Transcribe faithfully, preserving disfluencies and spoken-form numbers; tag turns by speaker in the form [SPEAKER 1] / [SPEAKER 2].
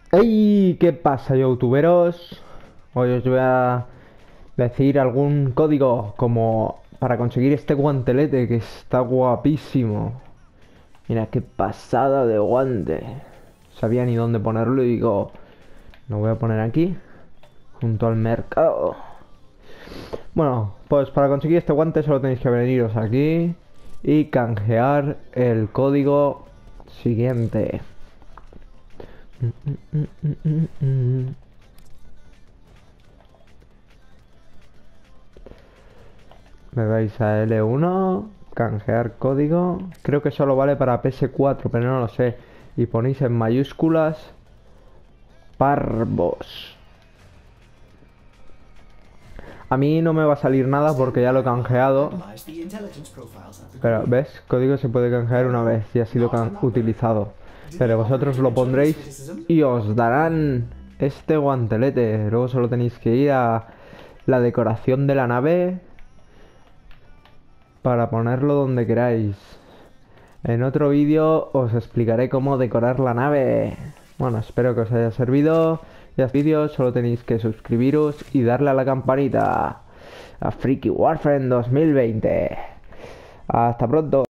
[SPEAKER 1] ¡Ey! ¿Qué pasa, youtuberos? Hoy os voy a decir algún código como para conseguir este guantelete que está guapísimo. Mira qué pasada de guante. Sabía ni dónde ponerlo y digo, lo voy a poner aquí, junto al mercado. Bueno, pues para conseguir este guante solo tenéis que veniros aquí y canjear el código siguiente. Mm, mm, mm, mm, mm. Me vais a L uno, canjear código. Creo que solo vale para P S cuatro, pero no lo sé. Y ponéis en mayúsculas Parvos. A mí no me va a salir nada porque ya lo he canjeado. Pero, ¿ves? Código se puede canjear una vez y ha sido utilizado. Pero vosotros lo pondréis y os darán este guantelete. Luego solo tenéis que ir a la decoración de la nave para ponerlo donde queráis. En otro vídeo os explicaré cómo decorar la nave. Bueno, espero que os haya servido. Y los vídeos solo tenéis que suscribiros y darle a la campanita. A Freaky Warframe dos mil veinte. Hasta pronto.